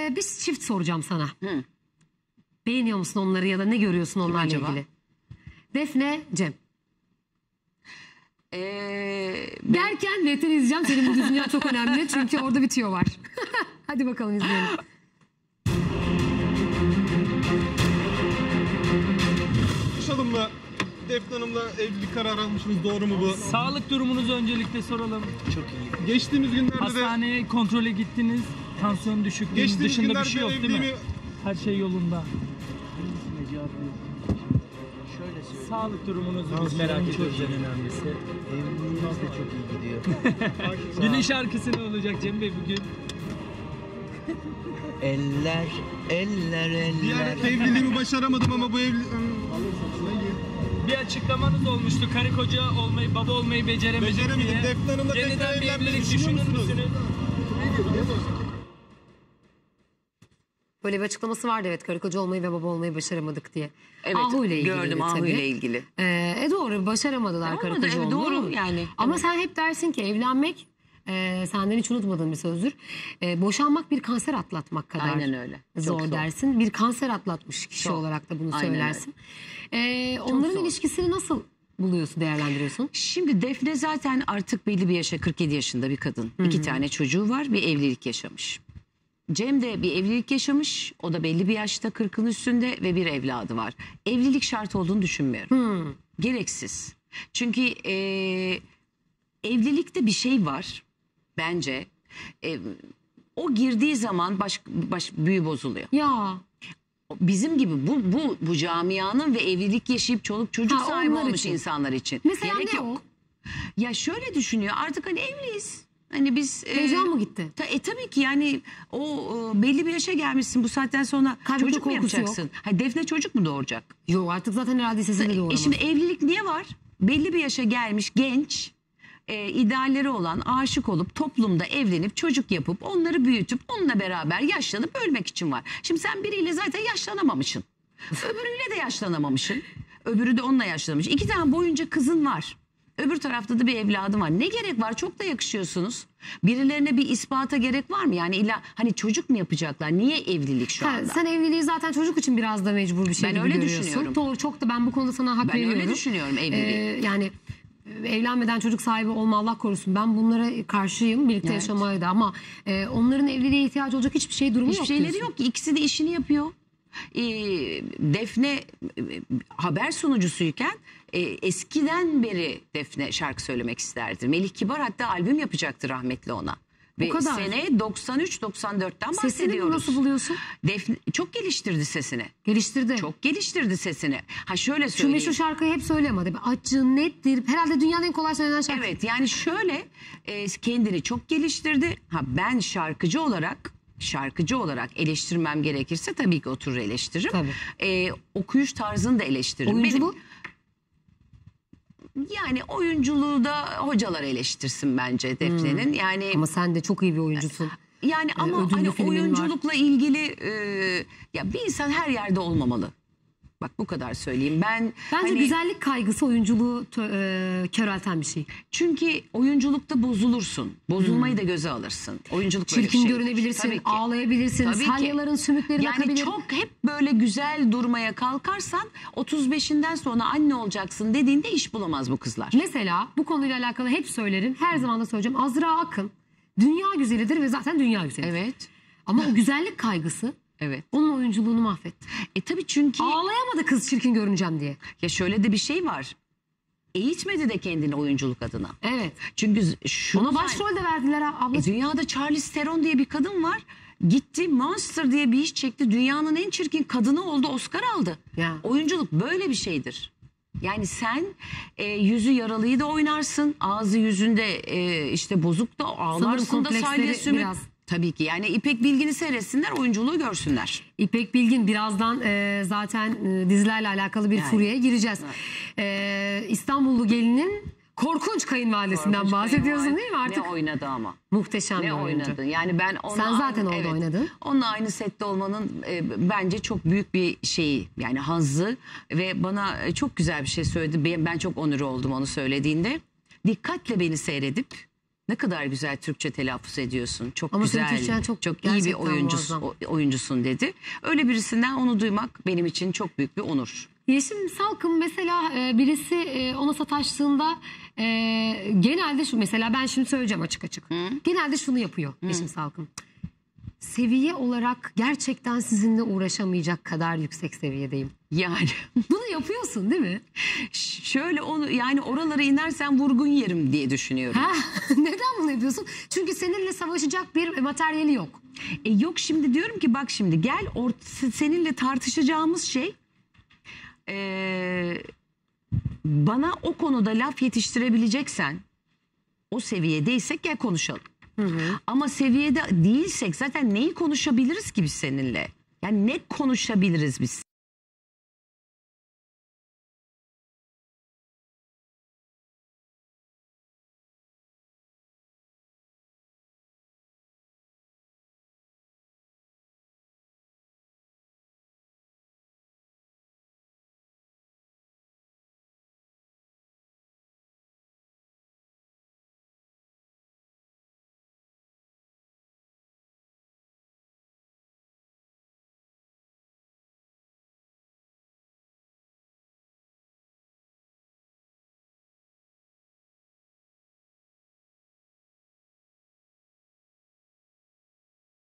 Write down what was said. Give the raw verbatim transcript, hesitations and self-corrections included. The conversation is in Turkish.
Ee, bir çift soracağım sana. Hı. Beğeniyor musun onları ya da ne görüyorsun onlarla acaba? ilgili? Defne, Cem. Ee, Derken Net'ten izleyeceğim. Senin bu dünya çok önemli. Çünkü orada bitiyor var. Hadi bakalım izleyelim. Hanım'la, Defne Hanım'la evlilik kararı almışsınız, doğru mu bu? Sağlık durumunuzu öncelikle soralım. Çok iyi. Geçtiğimiz günlerde de Hastaneye kontrole gittiniz. Tansiyon düşüklüğünün geçtiğimiz dışında bir günlerde şey yok değil mi? evliliğimi Her şey yolunda. Şöyle söyleyeyim. Sağlık durumunuzu biz Tansiyonum merak çok ediyoruz. en önemlisi. Evliliğimiz de çok iyi gidiyor. Günün şarkısı ne olacak Cem Bey bugün? Eller, eller, eller. diğer evliliğimi başaramadım ama bu evli... Bir açıklamanız olmuştu. Karı koca olmayı, baba olmayı beceremedik Beceremedim. diye. Defne Hanım'la tekrar Yeniden bir evlenmeyi evlilik düşünüyor düşünür musunuz? müsünüz? Böyle bir açıklaması vardı, evet, karı koca olmayı ve baba olmayı başaramadık diye. evet, Ahu ile ilgili gördüm tabii. Ahu ile ilgili. Ee, e doğru, başaramadılar E karı olmadı, koca evet, olmayı. doğru yani. Ama Evet. sen hep dersin ki evlenmek e, senden hiç unutmadığım bir sözdür. E, boşanmak bir kanser atlatmak kadar Aynen öyle. Çok zor zor. dersin. Bir kanser atlatmış kişi Çok. olarak da bunu Aynen söylersin. E, onların zor. ilişkisini nasıl buluyorsun, değerlendiriyorsun? Şimdi Defne zaten artık belli bir yaşa, kırk yedi yaşında bir kadın. İki tane çocuğu var, bir evlilik yaşamış. Cem de bir evlilik yaşamış. O da belli bir yaşta, kırkın üstünde ve bir evladı var. Evlilik şart olduğunu düşünmüyorum. Hmm. Gereksiz. Çünkü e, evlilikte bir şey var bence. E, o girdiği zaman baş, baş büyü bozuluyor. Ya. Bizim gibi bu bu bu camianın ve evlilik yaşayıp çoluk çocuk Ha, sahibi onlar olmuş için. insanlar için. Mesela Gerek ne yok. o? Ya şöyle düşünüyor, artık hani evliyiz. Hani biz e, Heyecan mı gitti? Ta, e tabii ki yani o e, belli bir yaşa gelmişsin, bu saatten sonra Kalbinde çocuk mu korkusu yapacaksın? Ha, Defne çocuk mu doğuracak? Yok, artık zaten herhalde sesini de E doğuramaz. şimdi evlilik niye var? Belli bir yaşa gelmiş genç, e, idealleri olan, aşık olup toplumda evlenip çocuk yapıp onları büyütüp onunla beraber yaşlanıp ölmek için var. Şimdi sen biriyle zaten yaşlanamamışsın. Öbürüyle de yaşlanamamışsın. Öbürü de onunla yaşlanmış. İki tane boyunca kızın var. Öbür tarafta da bir evladım var. Ne gerek var? Çok da yakışıyorsunuz. Birilerine bir ispata gerek var mı? Yani illa hani çocuk mu yapacaklar? Niye evlilik şu Ha, anda? sen evliliği zaten çocuk için biraz da mecbur bir şey Ben gibi öyle görüyorsun. düşünüyorum. Doğru, çok da ben bu konuda sana hak Ben öyle veriyorum. düşünüyorum evliliği. Ee, yani e, evlenmeden çocuk sahibi olma, Allah korusun. Ben bunlara karşıyım, birlikte Evet. yaşamaya da, ama e, onların evliliğe ihtiyacı olacak hiçbir şey durumu Hiçbir yok şeyleri diyorsun. yok ki. İkisi de işini yapıyor. Ee, Defne e, haber sunucusuyken e, eskiden beri Defne şarkı söylemek isterdi. Melih Kibar hatta albüm yapacaktı rahmetli ona. Ve kadar. sene doksan üç doksan dörtten Sesini bahsediyoruz. nasıl buluyorsun? Defne çok geliştirdi sesini. Geliştirdi. Çok geliştirdi sesini. Ha şöyle Şu söyleyeyim. meşhur şarkıyı hep söyleyemedi. Acı nettir. Herhalde dünyanın en kolay söylenen şarkı. Evet, yani şöyle e, kendini çok geliştirdi. Ha ben şarkıcı olarak şarkıcı olarak eleştirmem gerekirse tabii ki oturur eleştiririm. Tabii. E, okuyuş tarzını da eleştiririm. Oyunculuğu? Benim, yani oyunculuğu da hocalar eleştirsin bence Defne'nin. Yani Ama sen de çok iyi bir oyuncusun. yani ama ödüllü hani filmin var. oyunculukla ilgili e, ya bir insan her yerde olmamalı. Bak bu kadar söyleyeyim. Ben Bence hani- güzellik kaygısı oyunculuğu tö- e, körelten bir şey. Çünkü oyunculukta bozulursun. Bozulmayı da göze alırsın. Oyunculuk böyle bir Çirkin şey. görünebilirsin, Tabii ki. ağlayabilirsin, Tabii ki. salyaların sümüklerin Yani akabilir. çok hep böyle güzel durmaya kalkarsan otuz beşinden sonra anne olacaksın dediğinde iş bulamaz bu kızlar. Mesela bu konuyla alakalı hep söylerim, her zaman da söyleyeceğim. Azra Akın dünya güzelidir ve zaten dünya güzeli. Evet. Ama o güzellik kaygısı Evet. onun oyunculuğunu mahvetti. E tabii çünkü Ağlayamadı kız çirkin görüneceğim diye. ya şöyle de bir şey var. Eğitmedi de kendini oyunculuk adına. Evet. Çünkü şunu Ona başrol de verdiler ha, abla. E, dünyada Charlize Theron diye bir kadın var. Gitti Monster diye bir iş çekti. Dünyanın en çirkin kadını oldu. Oscar aldı. Ya. Oyunculuk böyle bir şeydir. Yani sen e, yüzü yaralıyı da oynarsın. Ağzı yüzünde e, işte bozuk da ağlarsın da kompleksleri salya sümük. biraz. Tabii ki yani İpek Bilgin'i seyretsinler, oyunculuğu görsünler. İpek Bilgin birazdan e, zaten e, dizilerle alakalı bir Yani. furyaya gireceğiz. E, İstanbullu gelinin korkunç kayınvalidesinden Korkunç bahsediyorsun kayınvalide. değil mi artık? Ne oynadı ama. Muhteşem bir Ne oyuncu. oynadı. Yani ben onunla Sen zaten aynı- orada evet, oynadın. Onunla aynı sette olmanın e, bence çok büyük bir şeyi, yani hazzı ve bana e, çok güzel bir şey söyledi. Ben, ben çok onur oldum onu söylediğinde. Dikkatle beni seyredip Ne kadar güzel Türkçe telaffuz ediyorsun. Çok Ama senin güzel. Türkçen çok iyi bir gerçekten oyuncusun, muazzam. o- oyuncusun dedi. Öyle birisinden onu duymak benim için çok büyük bir onur. Yeşim Salkım mesela e, birisi e, ona sataştığında e, genelde şu, mesela ben şimdi söyleyeceğim açık açık. Genelde şunu yapıyor Yeşim Salkım. Seviye olarak gerçekten sizinle uğraşamayacak kadar yüksek seviyedeyim. Yani Bunu yapıyorsun değil mi? ş- şöyle onu yani oralara inersen vurgun yerim diye düşünüyorum. Ha? Neden bunu yapıyorsun? Çünkü seninle savaşacak bir materyali yok. E yok şimdi diyorum ki bak şimdi gel or- seninle tartışacağımız şey e, bana o konuda laf yetiştirebileceksen o seviyedeysek gel konuşalım. Ama seviyede değilsek zaten neyi konuşabiliriz ki biz seninle? Yani ne konuşabiliriz biz?